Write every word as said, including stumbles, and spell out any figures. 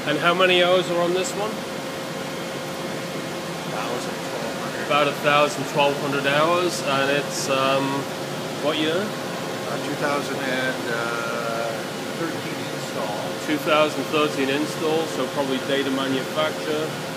And how many hours are on this one? About a thousand, twelve hundred hours, and it's um, what year? Uh, two thousand thirteen install. two thousand thirteen install, so probably data manufacture.